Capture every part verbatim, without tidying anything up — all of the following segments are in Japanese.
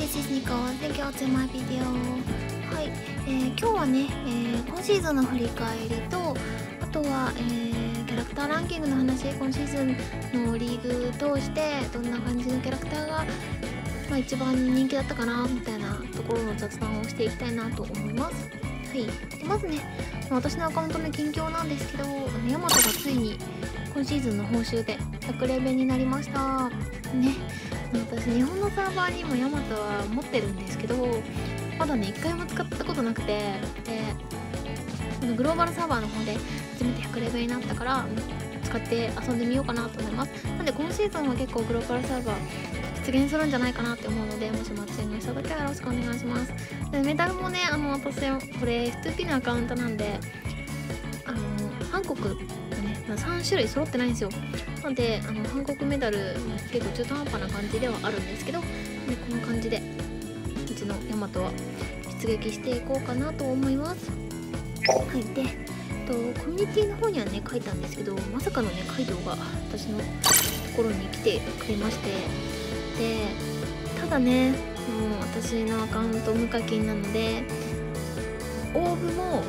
This is Nico. Thank you to my video. はい、えー、今日はね、えー、今シーズンの振り返りと、あとは、えー、キャラクターランキングの話、今シーズンのリーグ通してどんな感じのキャラクターが、まあ、一番人気だったかなみたいなところの雑談をしていきたいなと思います。はい、でまずね、私のアカウントの近況なんですけど、あのヤマトがついに今シーズンの報酬でひゃくレベになりましたね。私日本のサーバーにもヤマトは持ってるんですけど、まだね一回も使ったことなくて、でこのグローバルサーバーの方で初めてひゃくレベになったから使って遊んでみようかなと思います。なんで今シーズンは結構グローバルサーバー実現するんじゃないかなって思うので、もしマッチングした時はよろしくお願いします。でメダルもね、あの私これ エフツーピー のアカウントなんで、あの韓国のね、まあ、さん種類揃ってないんですよ。なのであの韓国メダル結構中途半端な感じではあるんですけど、でこの感じでうちのヤマトは出撃していこうかなと思います。はい、でとコミュニティの方にはね書いたんですけど、まさかのねカイドウが私のところに来てくれまして、でただね、もう私のアカウント無課金なのでオーブも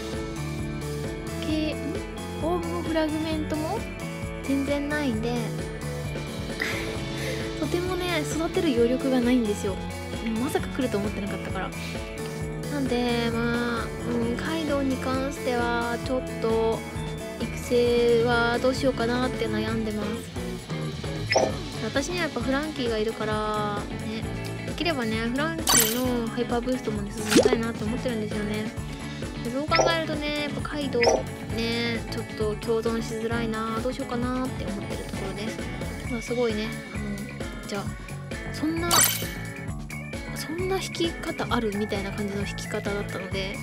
けオーブもフラグメントも全然ないんでとてもね育てる余力がないんですよ。まさか来ると思ってなかったから。なんでまあ、うん、カイドウに関してはちょっと育成はどうしようかなって悩んでます。私にはやっぱフランキーがいるからね、できればねフランキーのハイパーブーストもね進めたいなって思ってるんですよね。でそう考えるとね、やっぱカイドウねちょっと共存しづらいな、どうしようかなって思ってるところです。まあすごいね、あのじゃあそんなそんな弾き方あるみたいな感じの弾き方だったので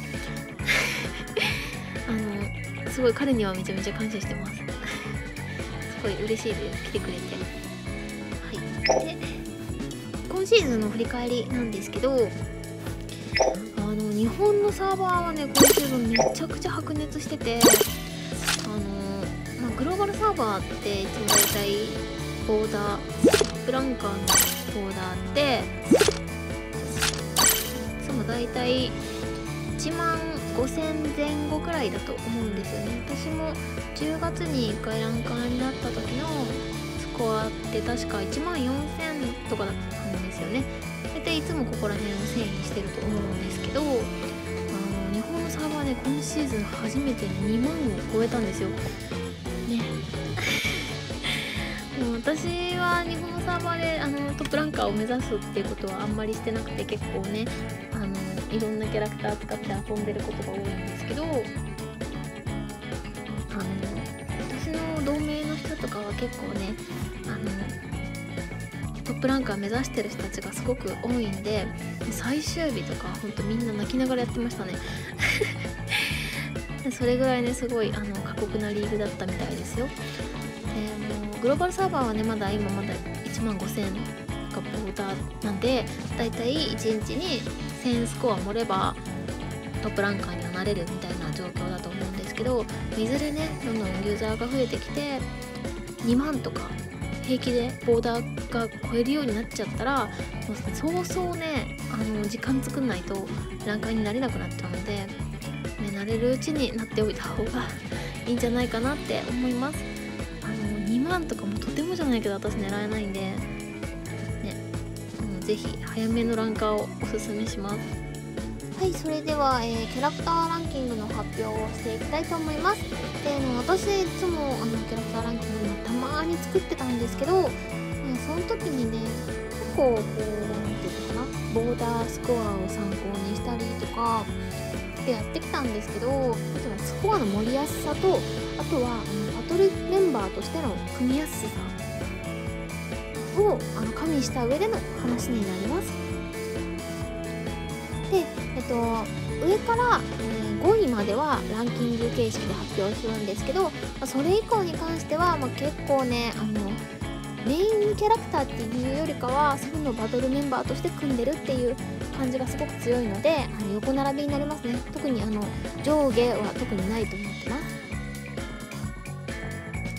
あのすごい彼にはめちゃめちゃ感謝してますすごい嬉しいです、来てくれて。はい、で今シーズンの振り返りなんですけど、あの日本のサーバーはね今シーズンめちゃくちゃ白熱してて、あの、まあ、グローバルサーバーっていつもだいたいボーダーブランカーのボーダーっていつもだいたいいちまんごせんぜん後くらいだと思うんですよね。私もじゅうがつにいっかいランカーになった時のスコアって確かいちまんよんせんとかだったんですよね。大体いつもここら辺をせいにしてると思うんですけど、あの日本のサーバーね今シーズン初めてにまんを超えたんですよねもう私は日本のサーバーであのトップランカーを目指すっていうことはあんまりしてなくて、結構ねあのいろんなキャラクター使って遊んでることが多いんですけど、あの私の同盟の人とかは結構ねあのトップランカー目指してる人たちがすごく多いんで、最終日とかほんとみんな泣きながらやってましたねそれぐらいねすごいあの過酷なリーグだったみたいですよ。でもうグローバルサーバーはねまだ今まだいちまんごせんがボーダーなんで、だいたいいちにちにせんスコア盛ればトップランカーにはなれるみたいな状況だと思うんですけど、いずれねどんどんユーザーが増えてきてにまんとか平気でボーダーが超えるようになっちゃったら、もう早々ねあの時間作んないとランカーになれなくなっちゃうので、ね、慣れるうちになっておいた方がいいんじゃないかなって思います。あのにまんとかもとてもじゃないけど私狙えないんでね、もうぜひ早めのランカーをおすすめします。はい、それでは、えー、キャラクターランキングの発表をしていきたいと思います。であの私いつもあのキャラクターランキングたまーに作ってたんですけど、ね、その時にね結構こうなんていうのかな、ボーダースコアを参考にしたりとかでやってきたんですけど、例えばスコアの盛りやすさと、あとはあのバトルメンバーとしての組みやすさをあの加味した上での話になります。で、えっと、上から、えー、ごいまではランキング形式で発表するんですけど、まあ、それ以降に関しては、まあ、結構ねあのメインキャラクターっていうよりかはそのバトルメンバーとして組んでるっていう感じがすごく強いので、あの横並びになりますね。特にあの上下は特にないと思ってます。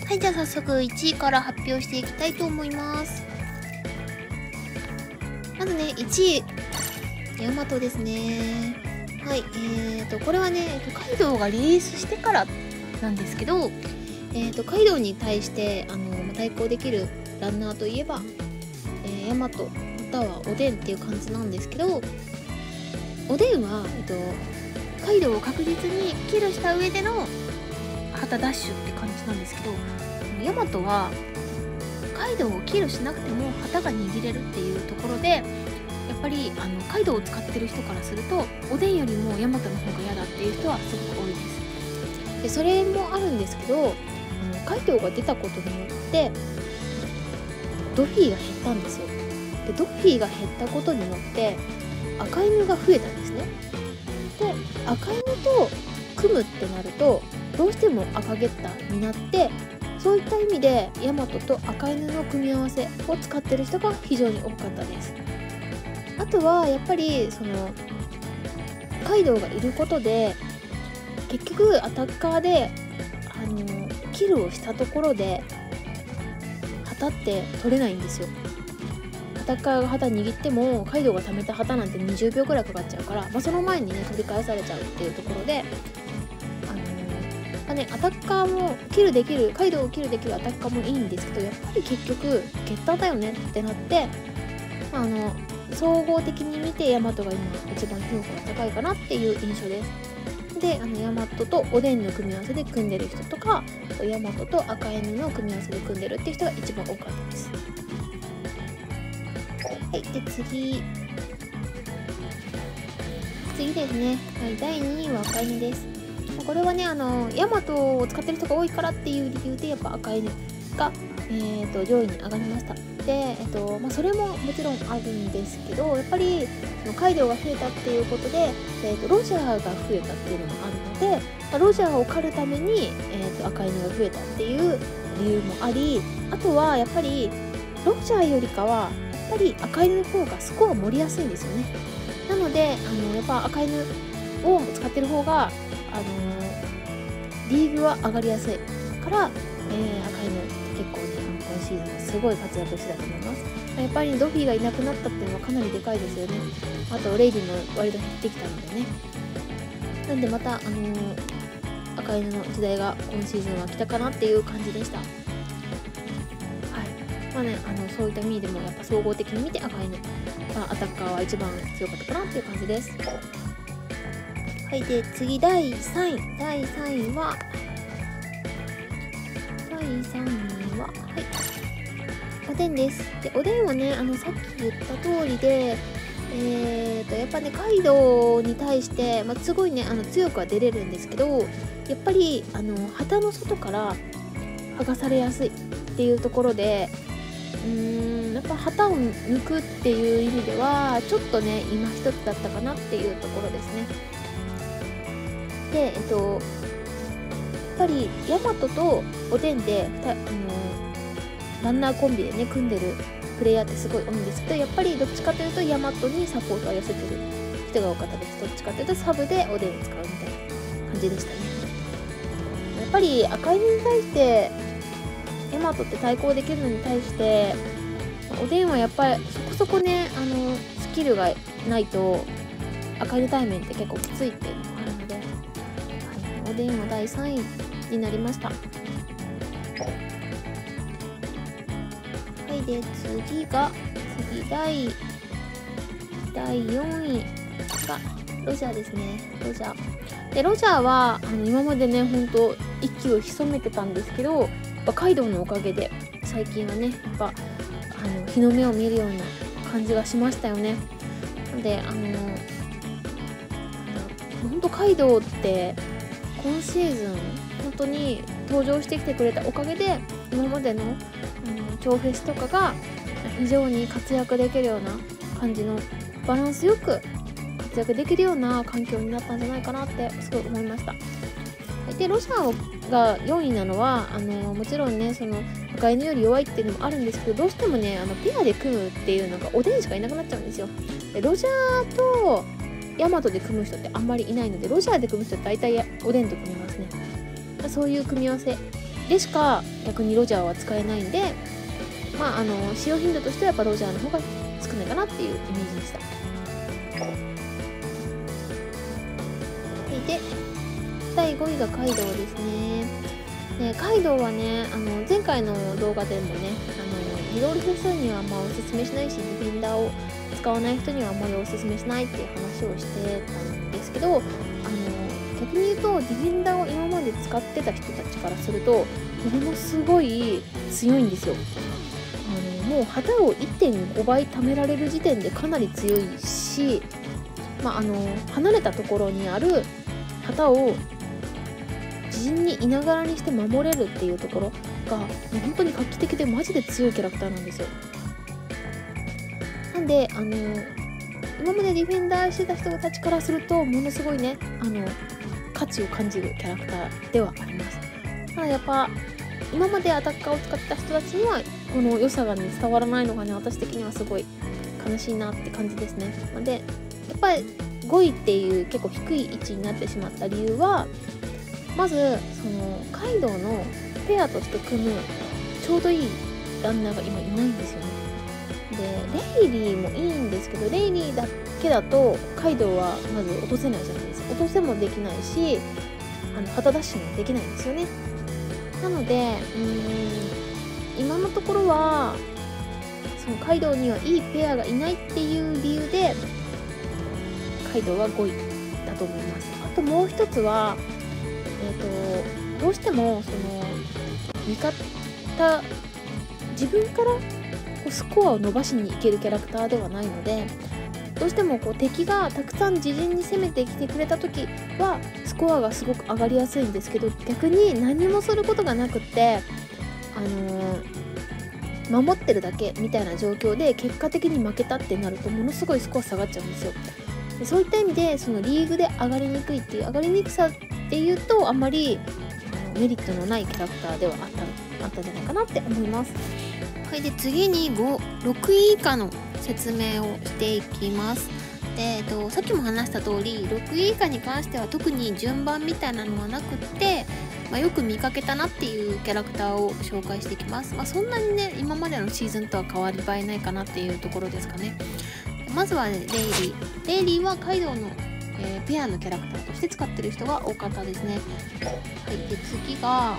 はい、じゃあ早速いちいから発表していきたいと思います。 まずね、いちい、ヤマトですね。はい、えーと、これはね、カイドウがリリースしてからなんですけど、えーと、カイドウに対して、あの、対抗できるランナーといえば、えー、ヤマト、またはおでんっていう感じなんですけど、おでんは、えっと、カイドウを確実にキルした上での旗ダッシュって感じなんですけど、ヤマトはカイドウをキルしなくても旗が握れるっていうところで、やっぱりあのカイドウを使ってる人からすると、おでんよりもヤマトの方が嫌だっていう人はすごく多いです。でそれもあるんですけど、あのカイドウが出たことによってドフィーが減ったんですよ。でドフィーが減ったことによって赤犬が増えたんですね。で赤犬と組むってなるとどうしても赤ゲッターになって、そういった意味でヤマトと赤犬の組み合わせを使ってる人が非常に多かったです。あとはやっぱりそのカイドウがいることで、結局アタッカーであのキルをしたところで旗って取れないんですよ。アタッカーが旗握ってもカイドウが貯めた旗なんてにじゅうびょうくらいかかっちゃうから、まあ、その前にね取り返されちゃうっていうところで、あのーまあね、アタッカーもキルできるカイドウをキルできるアタッカーもいいんですけど、やっぱり結局ゲッターだよねってなって、まあ、あの総合的に見てヤマトが今一番評価が高いかなっていう印象です。で、あのヤマトとおでんの組み合わせで組んでる人とか、ヤマトと赤犬の組み合わせで組んでるっていう人が一番多かったです。はい、で次次ですね、はい、だいにいは赤犬です。これはね、あのヤマトを使ってる人が多いからっていう理由でやっぱ赤犬が、えー、と上位に上がりました。で、えっとまあ、それももちろんあるんですけど、やっぱりそのカイドウが増えたっていうことで、えー、とロジャーが増えたっていうのもあるので、まあ、ロジャーを狩るために、えー、と赤犬が増えたっていう理由もあり、あとはやっぱりロジャーよりかはやっぱり赤犬の方がスコア盛りやすいんですよね。なのであのやっぱ赤犬を使ってる方が、あのリーグは上がりやすいから、えー、赤犬結構ね今シーズンすごい活躍してたと思います。やっぱりドフィーがいなくなったっていうのはかなりでかいですよね。あとレイディも割と減ってきたのでね。なんでまた、あのー、赤犬の時代が今シーズンは来たかなっていう感じでした。はい。まあね、あのそういった意味でもやっぱ総合的に見て赤犬、まあ、アタッカーは一番強かったかなっていう感じです。はい、で次だいさんいだいさんいはだいさんいははいおでんです。でおでんはね、あのさっき言った通りで、えーとやっぱねカイドウに対して、まあ、すごいねあの強くは出れるんですけど、やっぱりあの旗の外から剥がされやすいっていうところで、うーんやっぱ旗を抜くっていう意味ではちょっとね今一つだったかなっていうところですね。でえっとやっぱりヤマトとおでんであのランナーコンビでね組んでるプレイヤーってすごい多いんですけど、やっぱりどっちかというとヤマトにサポートを寄せてる人が多かったです。どっちかというとサブでおでんを使うみたいな感じでしたね。やっぱり赤犬に対してヤマトって対抗できるのに対しておでんはやっぱりそこそこねあのスキルがないと赤犬対面って結構きついっていうのもあるので、はい、おでんはだいさんいになりました。はいで次が次第だいよんいがロジャーですね。ロジャーでロジャーはあの今までねほんと息を潜めてたんですけど、やっぱカイドウのおかげで最近はねやっぱあの日の目を見るような感じがしましたよね。なのであのほんとカイドウって今シーズン本当に登場してきてくれたおかげで今までの超フェスとかが非常に活躍できるような感じのバランスよく活躍できるような環境になったんじゃないかなってすごい思いました。でロジャーがよんいなのはあのもちろんねその赤犬より弱いっていうのもあるんですけど、どうしてもねあのペアで組むっていうのがおでんしかいなくなっちゃうんですよ。でロジャーとヤマトで組む人ってあんまりいないので、ロジャーで組む人って大体おでんと組みますね。そういう組み合わせでしか逆にロジャーは使えないんで、まああの使用頻度としてはやっぱロジャーの方が作んないかなっていうイメージでした。でだいごいがカイドウですね。でカイドウはね、あの前回の動画でもね、あのリロールフェスにはまあおすすめしないし、ディフェンダーを使わない人にはあんまりおすすめしないっていう話をしてたんですけど、あの逆に言うとディフェンダーを今まで使ってた人たちからするとものすごい強いんですよ。あのもう旗を いってんご 倍貯められる時点でかなり強いし、まあ、あの離れたところにある旗を自陣にいながらにして守れるっていうところがもう本当に画期的でマジで強いキャラクターなんですよ。なんであの今までディフェンダーしてた人たちからするとものすごいね、あの価値を感じるキャラクターではあります。ただやっぱ今までアタッカーを使った人たちにはこの良さが、ね、伝わらないのがね、私的にはすごい悲しいなって感じですね。でやっぱりごいっていう結構低い位置になってしまった理由は、まずそのカイドウのペアとして組むちょうどいいランナーが今いないんですよね。でレイリーもいいんですけど、レイリーだけだとカイドウはまず落とせないじゃないですか。落とせもできないし、あの旗ダッシュもできないんですよね。なのでうーん今のところはそのカイドウにはいいペアがいないっていう理由でカイドウはごいだと思います。あともう一つは、えーと、どうしてもその味方自分からこうスコアを伸ばしにいけるキャラクターではないので、どうしてもこう敵がたくさん自陣に攻めてきてくれた時はスコアがすごく上がりやすいんですけど、逆に何もすることがなくって、あのー、守ってるだけみたいな状況で結果的に負けたってなるとものすごいスコア下がっちゃうんですよ。でそういった意味でそのリーグで上がりにくいっていう上がりにくさっていうとあんまりあのメリットのないキャラクターではあったあったんじゃないかなって思います。はい、で次にご、ろくい以下の説明をしていきます。で、えっと、さっきも話した通りろくい以下に関しては特に順番みたいなのはなくって、まあ、よく見かけたなっていうキャラクターを紹介していきます。まあ、そんなにね今までのシーズンとは変わり映えないかなっていうところですかね。まずは、ね、レイリー。レイリーはカイドウの、えー、ペアのキャラクターとして使ってる人が多かったですね。はい、で次が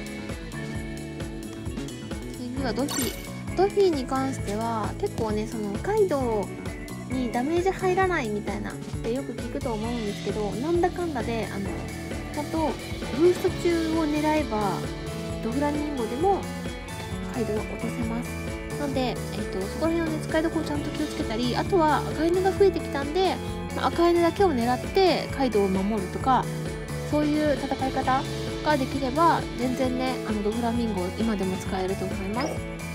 次はドフィー。ドフィーに関しては結構ねそのカイドウにダメージ入らないみたいなってよく聞くと思うんですけど、なんだかんだであのちゃんとブースト中を狙えばドフラミンゴでもカイドウは落とせます。なので、えー、とそこら辺をね使いどころちゃんと気をつけたり、あとは赤犬が増えてきたんで、まあ、赤犬だけを狙ってカイドウを守るとか、そういう戦い方ができれば全然ねあのドフラミンゴ今でも使えると思います。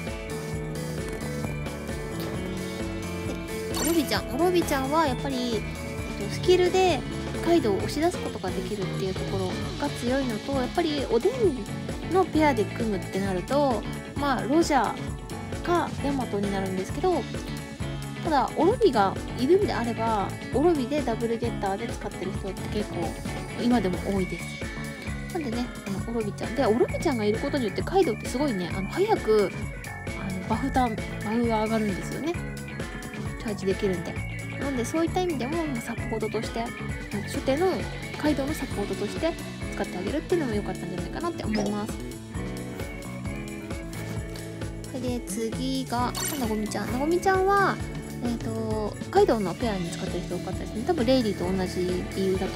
オロビちゃんオロビちゃんはやっぱり、えっと、スキルでカイドウを押し出すことができるっていうところが強いのと、やっぱりおでんのペアで組むってなると、まあロジャーかヤマトになるんですけど、ただオロビがいるんであればオロビでダブルゲッターで使ってる人って結構今でも多いです。なんでねあのオロビちゃんでオロビちゃんがいることによってカイドウってすごいねあの早くあのバフターバフが上がるんですよね。チャージできるんで。なんでそういった意味でもサポートとして初手のカイドウのサポートとして使ってあげるっていうのも良かったんじゃないかなって思います。で次がなごみちゃん。なごみちゃんは、えーと、カイドウのペアに使ってる人多かったですね。多分レイリーと同じ理由だと思います。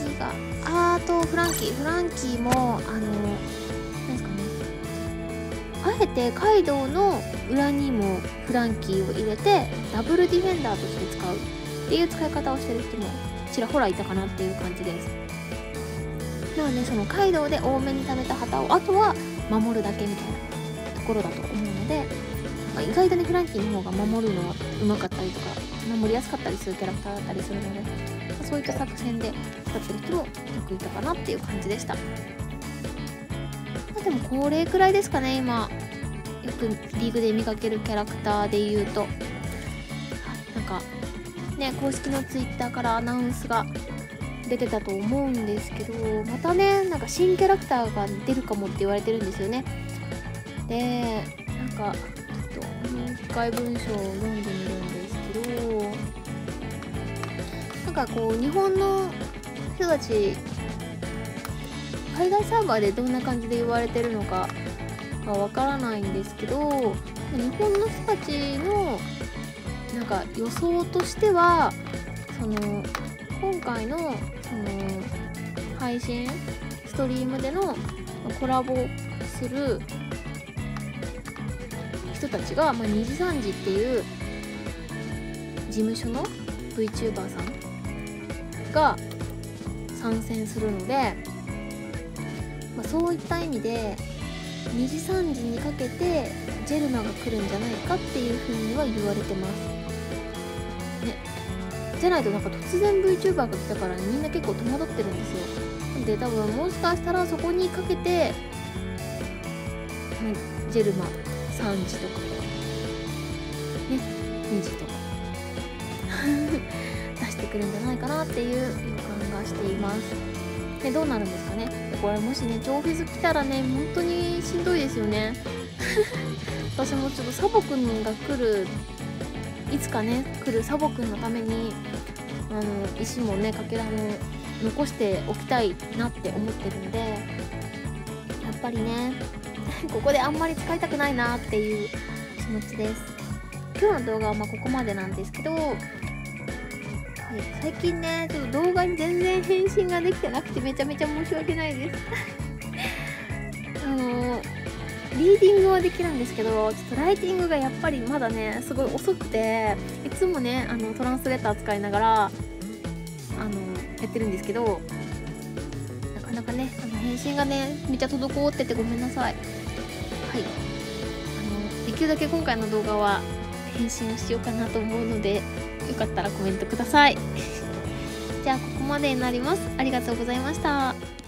次があーとフランキー。フランキーもあのなんですかね、あえてカイドウの裏にもフランキーを入れてダブルディフェンダーとして使うっていう使い方をしてる人もちらほらいたかなっていう感じです。なのでそのカイドウで多めに貯めた旗をあとは守るだけみたいなところだと思うので、まあ、意外とねフランキーの方が守るのはうまかったりとか守りやすかったりするキャラクターだったりするので、まあ、そういった作戦で使ってる人もよくいたかなっていう感じでした。まあ、でもこれくらいですかね。今よくリーグで見かけるキャラクターで言うと、なんかね公式のツイッターからアナウンスが出てたと思うんですけど、またねなんか新キャラクターが出るかもって言われてるんですよね。 でなんかちょっともう一回文章を読んでみるんですけど、なんかこう日本の人たち海外サーバーでどんな感じで言われてるのかはわからないんですけど、日本の人たちのなんか予想としては、その今回のその配信ストリームでのコラボする人たちが、まあ、にじさんじっていう事務所の VTuber さんが参戦するので、まあ、そういった意味でにじさんじにかけてジェルマが来るんじゃないかっていう風には言われてますね。じゃないとなんか突然 VTuber が来たから、ね、みんな結構戸惑ってるんですよ。で多分もしかしたらそこにかけて、まあ、ジェルマさんじとかねにじとか出してくるんじゃないかなっていう予感がしています。でどうなるんですかね。これもしね超フェス来たらね本当にしんどいですよね私もちょっとサボくんが来る、いつかね来るサボくんのためにあの石もねかけらも残しておきたいなって思ってるんで、やっぱりねここであんまり使いたくないなっていう気持ちです。今日の動画はまあここまでなんですけど、はい、最近ねちょっと動画に全然返信ができてなくてめちゃめちゃ申し訳ないですあのリーディングはできるんですけど、ちょっとライティングがやっぱりまだねすごい遅くて、いつもねあのトランスレーター使いながらあのやってるんですけど、なかなかねあの返信がねめっちゃ滞っててごめんなさい。はい、あのできるだけ今回の動画は返信をしようかなと思うので、よかったらコメントくださいじゃあここまでになります。ありがとうございました。